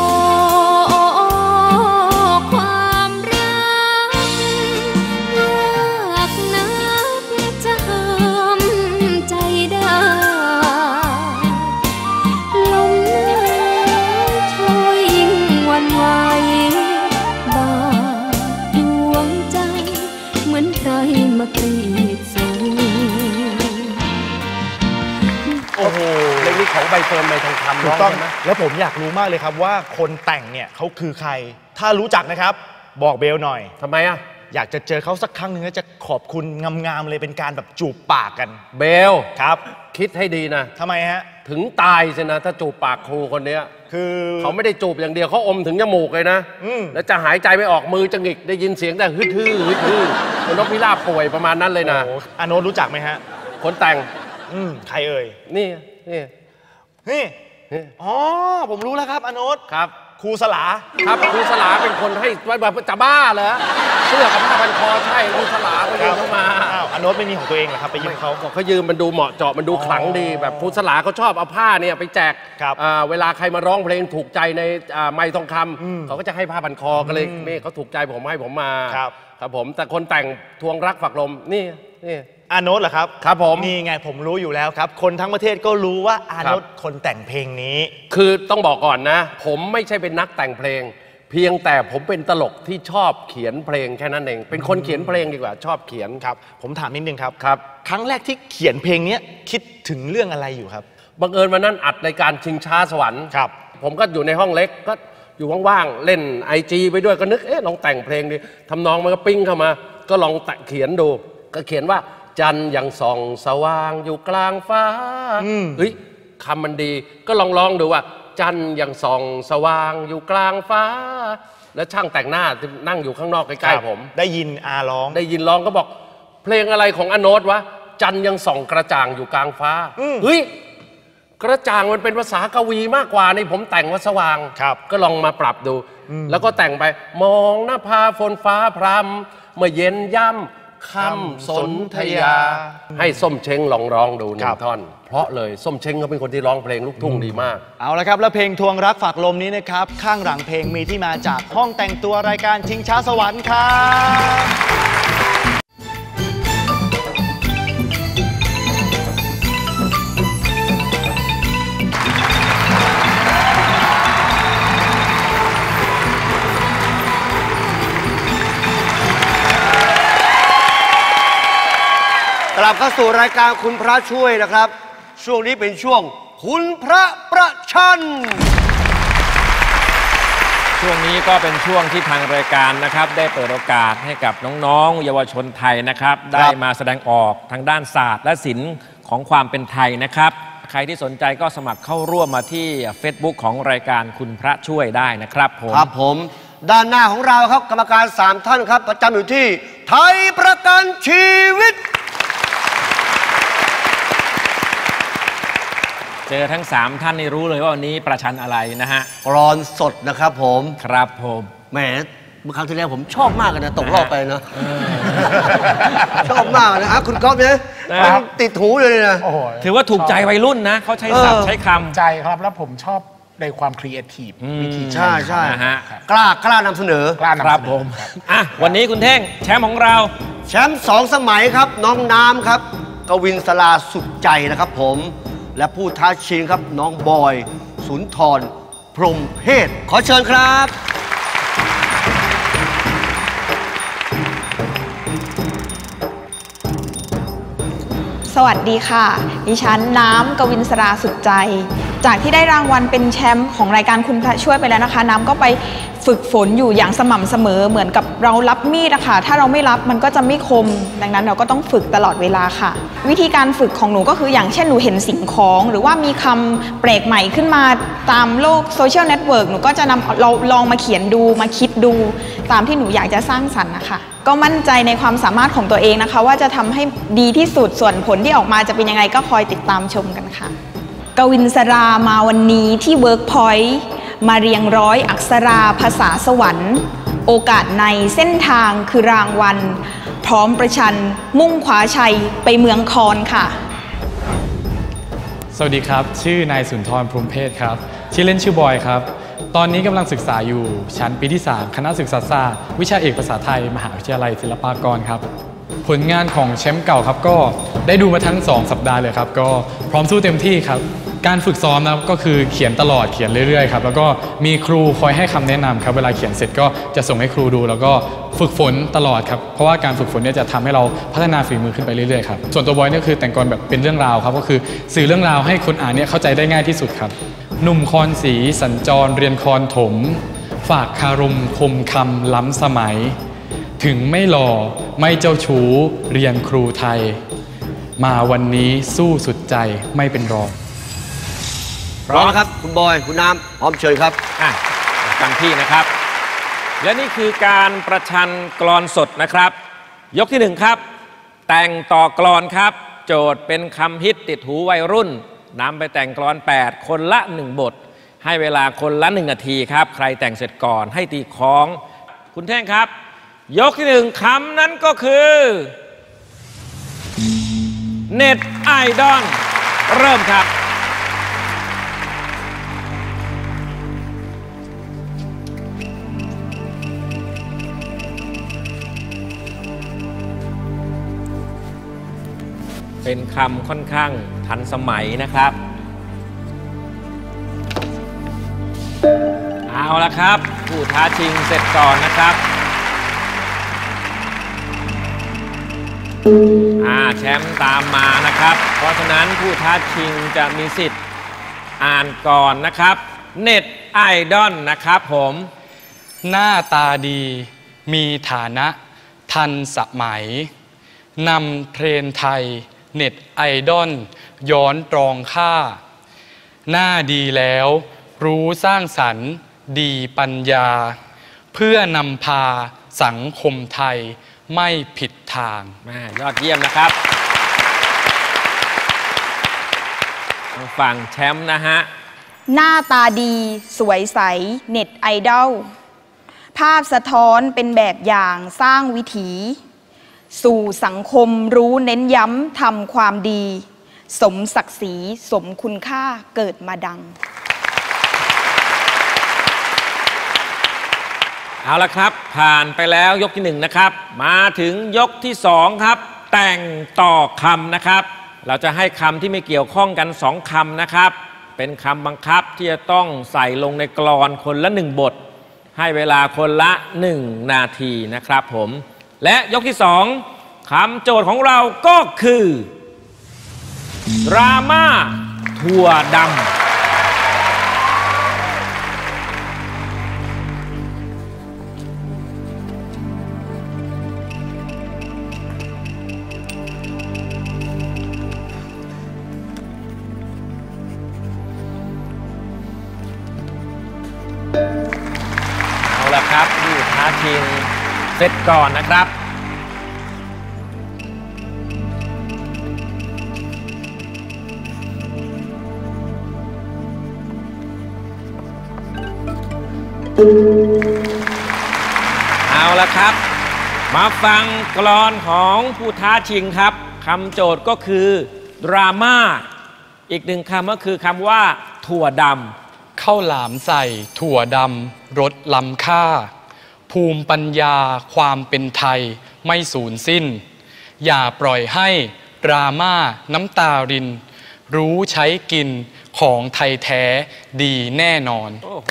ความรักยากนักจะห้ามใจได้ลมหนาวโชยยิ่งหวั่นไหวบาดดวงใจเหมือนใครมากรีดสูงโอ้โหเพลงนี้ของใบเฟิร์นใบทองคำถูร้อก งต้องใช่ไหมแล้วผมอยากรู้มากเลยครับว่าคนแต่งเนี่ยเขาคือใคร ถ้ารู้จักนะครับบอกเบลหน่อยทำไมอ่ะอยากจะเจอเขาสักครั้งหนึ่งแล้วจะขอบคุณงามๆเลยเป็นการแบบจูบปากกันเบลครับคิดให้ดีนะทำไมฮะถึงตายสินะถ้าจูบปากครูคนเนี้ยคือเขาไม่ได้จูบอย่างเดียวเขาอมถึงจมูกเลยนะ แล้วจะหายใจไม่ออกมือจะหงิกได้ยินเสียงแต่ฮึดฮือฮึดฮือคนนกพิราบป่วยประมาณนั้นเลยนะโอ้อาโนตรู้จักไหมฮะคนแต่งใครเอ่ยนี่นี่อ๋อผมรู้แล้วครับอาโนตครับครูสลาครับครูสลาเป็นคนให้ไว้แบบจะบ้าเหรอเสื้อกับผ้าพันคอใช่ครูสลาก็ยืมเข้ามาอ้าวอาโนตไม่มีของตัวเองเหรอครับไปยืมเขาเขายืมมันดูเหมาะเจาะมันดูขลังดีแบบครูสลาเขาชอบเอาผ้าเนี่ยไปแจกเวลาใครมาร้องเพลงถูกใจในไมค์ทองคำเขาก็จะให้ผ้าพันคอกันเลยนี่เขาถูกใจผมให้ผมมาครับผมแต่คนแต่งทวงรักฝากลมนี่อาโนตเหรอครับครับผมนี่ไงผมรู้อยู่แล้วครับ คนทั้งประเทศก็รู้ว่าอาโนตคนแต่งเพลงนี้คือต้องบอกก่อนนะ ผมไม่ใช่เป็นนักแต่งเพลง เพียงแต่ผมเป็นตลกที่ชอบเขียนเพลงแค่นั้นเองเป็นคนเขียนเพลงดีกว่าชอบเขียนครับผมถามนิดนึงครับครับครั้งแรกที่เขียนเพลงนี้คิดถึงเรื่องอะไรอยู่ครับบังเอิญวันนั้นอัดรายการชิงช้าสวรรค์ครับผมก็อยู่ในห้องเล็กก็อยู่ว่างๆเล่น IG ไปด้วยก็นึกลองแต่งเพลงดิทำนองมันก็ปิ้งเข้ามาก็ลองเขียนดูก็เขียนว่าจันทร์ยังส่องสว่างอยู่กลางฟ้าเฮ้ยคำมันดีก็ลองดูว่าจันทร์ยังส่องสว่างอยู่กลางฟ้าแล้วช่างแต่งหน้านั่งอยู่ข้างนอกใกล้ๆผมได้ยินอาร้องได้ยินร้องก็บอกเพลงอะไรของอโนตวะจันทร์ยังส่องกระจ่างอยู่กลางฟ้าเฮ้ยกระจ่างมันเป็นภาษากวีมากกว่านี่ผมแต่งว่าสว่างก็ลองมาปรับดูแล้วก็แต่งไปมองหน้าผาฝนฟ้าพรำเมื่อเย็นย่ำคำสนธยาให้ส้มเช้งลองร้องดูหนึ่งท่อนเพราะเลยส้มเช้งเขาเป็นคนที่ร้องเพลงลูกทุ่งดีมากเอาละครับแล้วเพลงทวงรักฝากลมนี้นะครับข้างหลังเพลงมีที่มาจากห้องแต่งตัวรายการชิงช้าสวรรค์ครับกลับเข้าสู่รายการคุณพระช่วยนะครับช่วงนี้เป็นช่วงคุณพระประชันช่วงนี้ก็เป็นช่วงที่ทางรายการนะครับได้เปิดโอกาสให้กับน้องๆเยาวชนไทยนะครับได้มาแสดงออกทางด้านศาสตร์และศิลป์ของความเป็นไทยนะครับใครที่สนใจก็สมัครเข้าร่วมมาที่ Facebook ของรายการคุณพระช่วยได้นะครับผมครับผมด้านหน้าของเราครับกรรมการ3ท่านครับประจำอยู่ที่ไทยประกันชีวิตเจอทั้ง3ท่านนี่รู้เลยว่าวันนี้ประชันอะไรนะฮะกรอนสดนะครับผมครับผมแหมเมื่อครั้งที่แล้วผมชอบมากเลยนะตกรอบไปนะชอบมากนะคุณก๊อฟเนี่ยติดหูเลยนะถือว่าถูกใจวัยรุ่นนะเขาใช้ศัพท์ใช้คำใจครับแล้วผมชอบในความครีเอทีฟวิธีใช่ใช่กล้านำเสนอกล้านำเสนอครับผมอ่ะวันนี้คุณเท่งแชมป์ของเราแชมป์2 สมัยครับน้องน้ำครับกวินสลาสุขใจนะครับผมและผู้ท้าชิงครับน้องบอยสุนทรพรหมเพศขอเชิญครับสวัสดีค่ะดิฉันน้ำกวินสราสุดใจจากที่ได้รางวัลเป็นแชมป์ของรายการคุณพระช่วยไปแล้วนะคะน้ำก็ไปฝึกฝนอยู่อย่างสม่ำเสมอเหมือนกับเรารับมีดนะคะถ้าเราไม่รับมันก็จะไม่คมดังนั้นเราก็ต้องฝึกตลอดเวลาค่ะวิธีการฝึกของหนูก็คืออย่างเช่นหนูเห็นสิ่งของหรือว่ามีคำแปลกใหม่ขึ้นมาตามโลกโซเชียลเน็ตเวิร์กหนูก็จะนำเราลองมาเขียนดูมาคิดดูตามที่หนูอยากจะสร้างสรรค์นะคะก็มั่นใจในความสามารถของตัวเองนะคะว่าจะทำให้ดีที่สุดส่วนผลที่ออกมาจะเป็นยังไงก็คอยติดตามชมกันค่ะกวินสรามาวันนี้ที่เวิร์กพอยต์มาเรียงร้อยอักษราภาษาสวรรค์โอกาสในเส้นทางคือรางวัลพร้อมประชันมุ่งขวาชัยไปเมืองคอนค่ะสวัสดีครับชื่อนายสุนทรพรหมเพศครับชื่อเล่นชื่อบอยครับตอนนี้กำลังศึกษาอยู่ชั้นปีที่ 3 คณะศึกษาศาสตร์วิชาเอกภาษาไทยมหาวิทยาลัยศิลปากรครับผลงานของแชมป์เก่าครับก็ได้ดูมาทั้ง2 สัปดาห์เลยครับก็พร้อมสู้เต็มที่ครับการฝึกซ้อมนะครับก็คือเขียนตลอดเขียนเรื่อยๆครับแล้วก็มีครูคอยให้คำแนะนำครับเวลาเขียนเสร็จก็จะส่งให้ครูดูแล้วก็ฝึกฝนตลอดครับเพราะว่าการฝึกฝนเนี่ยจะทำให้เราพัฒนาฝีมือขึ้นไปเรื่อยๆครับส่วนตัวบอยเนี่ยคือแต่งกลแบบเป็นเรื่องราวครับก็คือสื่อเรื่องราวให้คนอ่านเนี่ยเข้าใจได้ง่ายที่สุดครับหนุ่มคอนศรีสัญจรเรียนคอนถมฝากคารมคมคำล้ำสมัยถึงไม่หล่อไม่เจ้าชู้เรียนครูไทยมาวันนี้สู้สุดใจไม่เป็นรองพร้อมครับคุณบอยคุณน้ำพร้อมเชิญครับตั้งที่นะครับและนี่คือการประชันกลอนสดนะครับยกที่1ครับแต่งต่อกลอนครับโจทย์เป็นคำฮิตติดหูวัยรุ่นนำไปแต่งกลอน8คนละ1บทให้เวลาคนละ1นาทีครับใครแต่งเสร็จก่อนให้ตีคล้องคุณแท่งครับยกที่1คำนั้นก็คือเน็ตไอดอลเริ่มครับเป็นคำค่อนข้างทันสมัยนะครับเอาละครับผู้ท้าชิงเสร็จก่อนนะครับแชมป์ตามมานะครับเพราะฉะนั้นผู้ท้าชิงจะมีสิทธิ์อ่านก่อนนะครับเน็ตไอดอลนะครับผมหน้าตาดีมีฐานะทันสมัยนำเทรนไทยเน็ตไอดอลย้อนตรองค่าหน้าดีแล้วรู้สร้างสรรค์ดีปัญญาเพื่อนำพาสังคมไทยไม่ผิดทางยอดเยี่ยมนะครับฝั่งแชมป์นะฮะหน้าตาดีสวยใสเน็ตไอดอลภาพสะท้อนเป็นแบบอย่างสร้างวิถีสู่สังคมรู้เน้นย้ำทำความดีสมศักดิ์ศรีสมคุณค่าเกิดมาดังเอาละครับผ่านไปแล้วยกที่1นะครับมาถึงยกที่2ครับแต่งต่อคำนะครับเราจะให้คำที่ไม่เกี่ยวข้องกัน2คำนะครับเป็นคำบังคับที่จะต้องใส่ลงในกลอนคนละ1บทให้เวลาคนละ1นาทีนะครับผมและยกที่2คำโจทย์ของเราก็คือดราม่าถั่วดำเอาละครับผู้ท้าชิงเสร็จก่อนนะครับเอาละครับมาฟังกลอนของผู้ท้าชิงครับคำโจทย์ก็คือดราม่าอีก1คำก็คือคำว่าถั่วดำข้าวหลามใส่ถั่วดำรสล้ำค่าภูมิปัญญาความเป็นไทยไม่สูญสิ้นอย่าปล่อยให้ดราม่าน้ำตารินรู้ใช้กินของไทยแท้ดีแน่นอนโอ้โห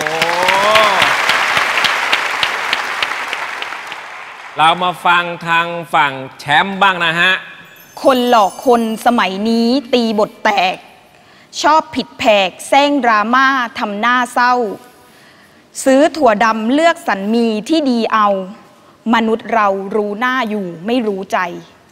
เรามาฟังทางฝั่งแชมป์บ้างนะฮะคนหลอกคนสมัยนี้ตีบทแตกชอบผิดแผกแซงดราม่าทำหน้าเศร้าซื้อถั่วดำเลือกสรรมีที่ดีเอามนุษย์เรารู้หน้าอยู่ไม่รู้ใจ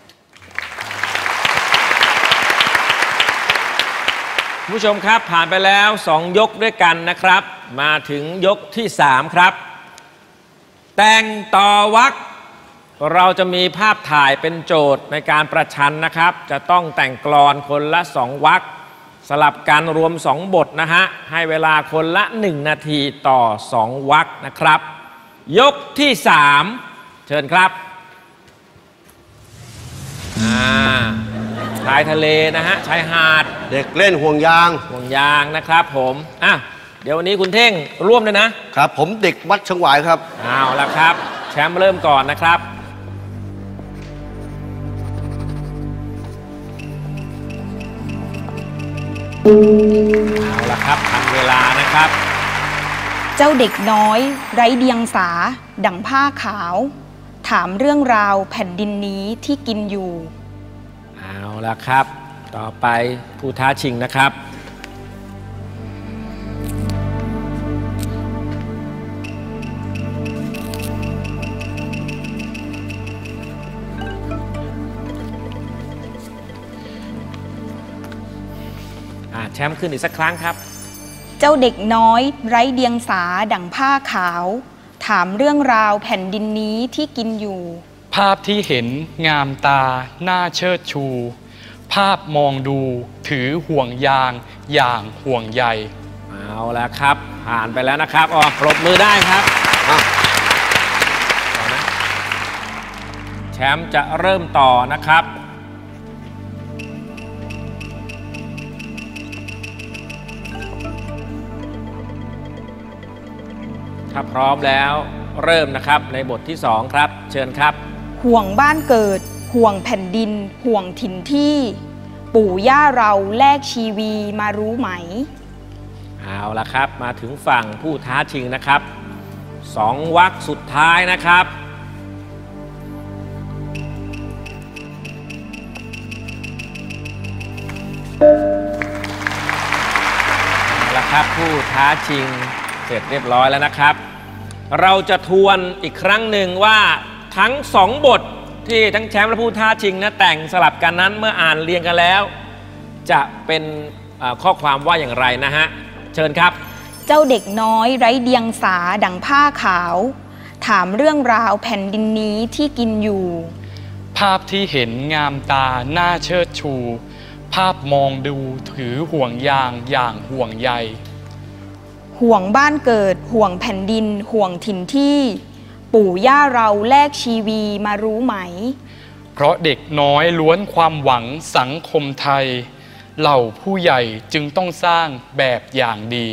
ผู้ชมครับผ่านไปแล้ว2 ยกด้วยกันนะครับมาถึงยกที่3ครับแต่งต่อวรรคเราจะมีภาพถ่ายเป็นโจทย์ในการประชันนะครับจะต้องแต่งกลอนคนละ2 วรรคสลับกันรวม2 บทนะฮะให้เวลาคนละ1 นาทีต่อ2 วรรคนะครับยกที่3เชิญครับชายทะเลนะฮะชายหาดเด็กเล่นห่วงยางนะครับผมเดี๋ยววันนี้คุณเท่งร่วมด้วยนะครับผมเด็กวัดเชียงหวายครับเอาละครับแชมป์เริ่มก่อนนะครับเอาละครับทันเวลานะครับเจ้าเด็กน้อยไร้เดียงสาดั่งผ้าขาวถามเรื่องราวแผ่นดินนี้ที่กินอยู่เอาละครับต่อไปผู้ท้าชิงนะครับแชมป์ขึ้นอีกสักครั้งครับเจ้าเด็กน้อยไร้เดียงสาดั่งผ้าขาวถามเรื่องราวแผ่นดินนี้ที่กินอยู่ภาพที่เห็นงามตาน่าเชิดชูภาพมองดูถือห่วงยางอย่างห่วงใยเอาละครับผ่านไปแล้วนะครับปรบมือได้ครับแชมป์จะเริ่มต่อนะครับถ้าพร้อมแล้วเริ่มนะครับในบทที่2ครับเชิญครับห่วงบ้านเกิดห่วงแผ่นดินห่วงถิ่นที่ปู่ย่าเราแลกชีวีมารู้ไหมเอาละครับมาถึงฝั่งผู้ท้าชิงนะครับ2 วรรคสุดท้ายนะครับเอาละครับผู้ท้าชิงเสร็จเรียบร้อยแล้วนะครับเราจะทวนอีกครั้งหนึ่งว่าทั้ง2 บทที่ทั้งแชมป์และผู้ท้าชิงนะแต่งสลับกันนั้นเมื่ออ่านเรียงกันแล้วจะเป็นข้อความว่าอย่างไรนะฮะเชิญครับเจ้าเด็กน้อยไร้เดียงสาดั่งผ้าขาวถามเรื่องราวแผ่นดินนี้ที่กินอยู่ภาพที่เห็นงามตาน่าเชิดชูภาพมองดูถือห่วงยางอย่างห่วงใยห่วงบ้านเกิดห่วงแผ่นดินห่วงถิ่นที่ปู่ย่าเราแลกชีวีมารู้ไหมเพราะเด็กน้อยล้วนความหวังสังคมไทยเหล่าผู้ใหญ่จึงต้องสร้างแบบอย่างดี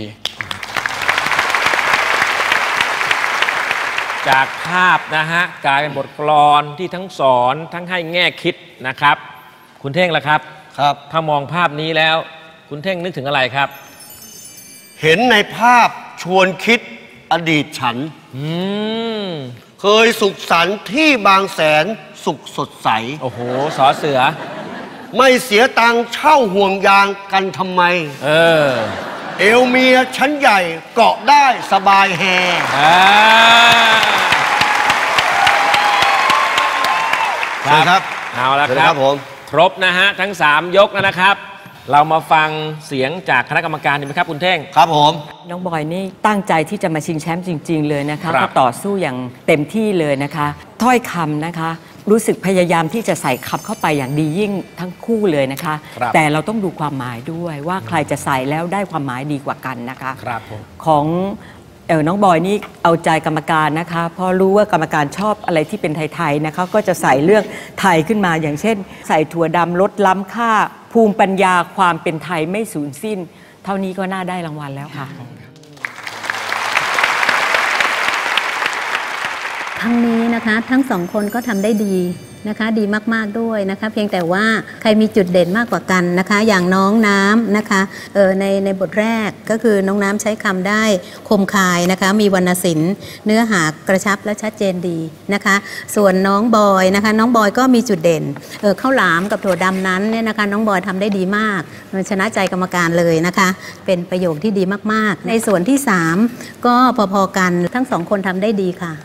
จากภาพนะฮะกลายเป็นบทกลอนที่ทั้งสอนทั้งให้แง่คิดนะครับคุณเท่งล่ะครับถ้ามองภาพนี้แล้วคุณเท่งนึกถึงอะไรครับเห็นในภาพชวนคิดอดีตฉันเคยสุขสันต์ที่บางแสนสุขสดใสโอ้โหสอเสือไม่เสียตังค์เช่าห่วงยางกันทำไมเอวเมียชั้นใหญ่เกาะได้สบายแฮครับเอาละครับผมครบนะฮะทั้ง3 ยกนะครับเรามาฟังเสียงจากคณะกรรมการดีไหมครับคุณเท่งครับผมน้องบอยนี่ตั้งใจที่จะมาชิงแชมป์จริงๆเลยนะคะก็ต่อสู้อย่างเต็มที่เลยนะคะถ้อยคำนะคะรู้สึกพยายามที่จะใส่คำเข้าไปอย่างดียิ่งทั้งคู่เลยนะคะแต่เราต้องดูความหมายด้วยว่าใครจะใส่แล้วได้ความหมายดีกว่ากันนะคะของน้องบอยนี่เอาใจกรรมการนะคะเพราะรู้ว่ากรรมการชอบอะไรที่เป็นไทยๆนะคะก็จะใส่เรื่องไทยขึ้นมาอย่างเช่นใส่ถั่วดำลดล้ำค่าภูมิปัญญาความเป็นไทยไม่สูญสิ้นเท่านี้ก็น่าได้รางวัลแล้วค่ะครั้งนี้นะคะทั้ง2 คนก็ทำได้ดีนะคะดีมากๆด้วยนะคะเพียงแต่ว่าใครมีจุดเด่นมากกว่ากันนะคะอย่างน้องน้ำนะคะในบทแรกก็คือน้องน้ำใช้คำได้คมคายนะคะมีวรรณศิลป์เนื้อหากระชับและชัดเจนดีนะคะส่วนน้องบอยนะคะน้องบอยก็มีจุดเด่นข้าวหลามกับถั่วดำนั้นเนี่ยนะคะน้องบอยทำได้ดีมากชนะใจกรรมการเลยนะคะเป็นประโยคที่ดีมากๆในส่วนที่3ก็พอๆกันทั้ง2คนทำได้ดีค่ะ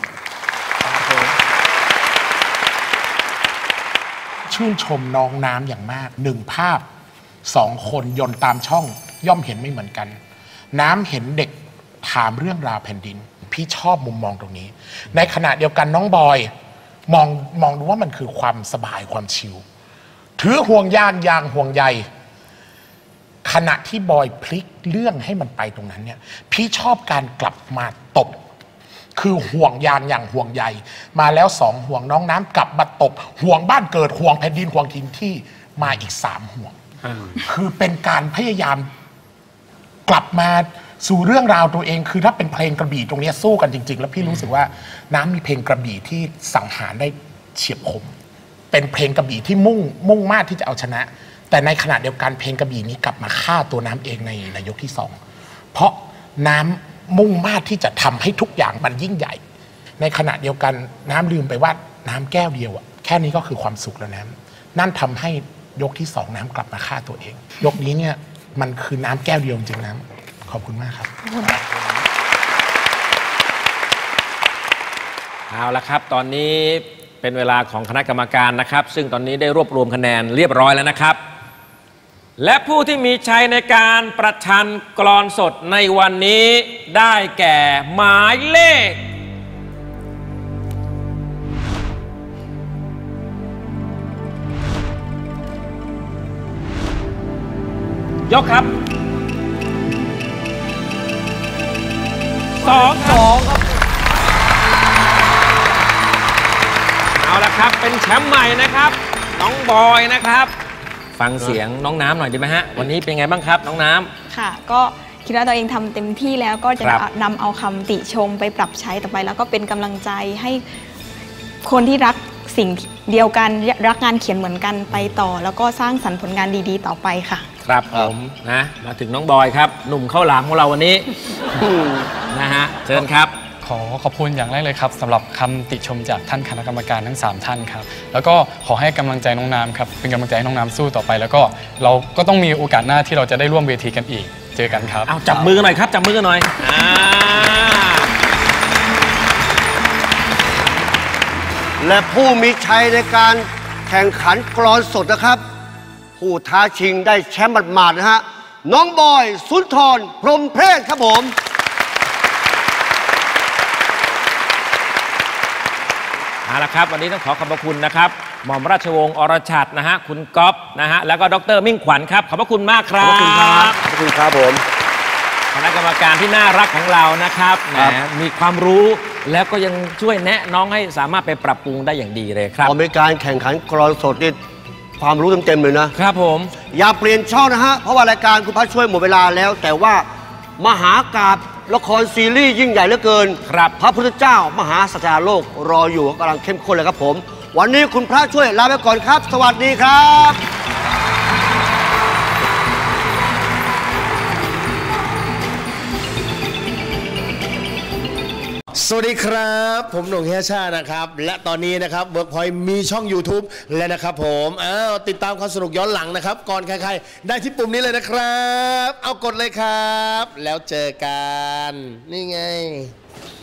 ชื่นชมน้องน้ำอย่างมาก1ภาพ2คนยนต์ตามช่องย่อมเห็นไม่เหมือนกันน้ำเห็นเด็กถามเรื่องราวแผ่นดินพี่ชอบมุมมองตรงนี้ในขณะเดียวกันน้องบอยมองดูว่ามันคือความสบายความชิลถือห่วงยางห่วงใยขณะที่บอยพลิกเรื่องให้มันไปตรงนั้นเนี่ยพี่ชอบการกลับมาตบคือห่วงยางอย่างห่วงใยมาแล้ว2ห่วงน้องน้ำกลับมาตบห่วงบ้านเกิดห่วงแผ่นดินห่วงถิ่นที่มาอีก3ห่วงคือเป็นการพยายามกลับมาสู่เรื่องราวตัวเองคือถ้าเป็นเพลงกระบี่ตรงนี้สู้กันจริงๆแล้วพี่รู้สึกว่าน้ำมีเพลงกระบี่ที่สังหารได้เฉียบคมเป็นเพลงกระบี่ที่มุ่งมากที่จะเอาชนะแต่ในขณะเดียวกันเพลงกระบี่นี้กลับมาฆ่าตัวน้ำเองในยกที่2เพราะน้ำมุ่งมากที่จะทำให้ทุกอย่างมันยิ่งใหญ่ในขณะเดียวกันน้ำลืมไปว่าน้ำแก้วเดียวอะแค่นี้ก็คือความสุขแล้วนั่นทำให้ยกที่2น้ำกลับมาฆ่าตัวเองยกนี้เนี่ยมันคือน้ำแก้วเดียวจริงๆน้ำขอบคุณมากครับเอาละครับตอนนี้เป็นเวลาของคณะกรรมการนะครับซึ่งตอนนี้ได้รวบรวมคะแนนเรียบร้อยแล้วนะครับและผู้ที่มีชัยในการประชันกลอนสดในวันนี้ได้แก่หมายเลขยกครับ2ครับเอาละครับเป็นแชมป์ใหม่นะครับน้องบอยนะครับฟังเสียงน้องน้ำหน่อยดีไหมฮะวันนี้เป็นไงบ้างครับน้องน้ำค่ะก็คิดว่าตัวเองทำเต็มที่แล้วก็จะนำเอาคำติชมไปปรับใช้ต่อไปแล้วก็เป็นกำลังใจให้คนที่รักสิ่งเดียวกันรักงานเขียนเหมือนกันไปต่อแล้วก็สร้างสรรค์ผลงานดีๆต่อไปค่ะครับผมนะมาถึงน้องบอยครับหนุ่มข้าวหลามของเราวันนี้นะฮะเชิญครับขอบคุณอย่างแรกเลยครับสำหรับคำติชมจากท่านคณะกรรมการทั้ง3ท่านครับแล้วก็ขอให้กำลังใจน้องน้ำครับเป็นกำลังใจให้น้องน้ำสู้ต่อไปแล้วก็เราก็ต้องมีโอกาสหน้าที่เราจะได้ร่วมเวทีกันอีกเจอกันครับเอาจับมือหน่อยครับจับมือหน่อยและผู้มีชัยในการแข่งขันกลอนสดนะครับผู้ท้าชิงได้แชมป์หมาดๆนะฮะน้องบอยสุนทรพรหมเพชรครับผมเอาละครับวันนี้ต้องขอขอบพระคุณนะครับหม่อมราชวงศ์อรชัดนะฮะคุณก๊อฟนะฮะแล้วก็ดร.มิ่งขวัญครับขอบพระคุณมากครับขอบคุณครับขอบคุณครับผมคณะกรรมการที่น่ารักของเรานะครับแหมมีความรู้แล้วก็ยังช่วยแนะน้องให้สามารถไปปรับปรุงได้อย่างดีเลยครับพอมีการแข่งขันกลอนสดนี่ความรู้เต็มๆเลยนะครับผมอย่าเปลี่ยนช่องนะฮะเพราะว่ารายการคุณพระช่วยหมดเวลาแล้วแต่ว่ามหากาพย์ละครซีรีส์ยิ่งใหญ่เหลือเกินครับพระพุทธเจ้ามหาสัจจาโลกรออยู่กำลังเข้มข้นเลยครับผมวันนี้คุณพระช่วยลาไปก่อนครับสวัสดีครับสวัสดีครับผมหนุ่มเฮียชานะครับและตอนนี้นะครับ Workpoint มีช่อง YouTube แล้วนะครับผมติดตามความสนุกย้อนหลังนะครับก่อนใครๆได้ที่ปุ่มนี้เลยนะครับเอากดเลยครับแล้วเจอกันนี่ไง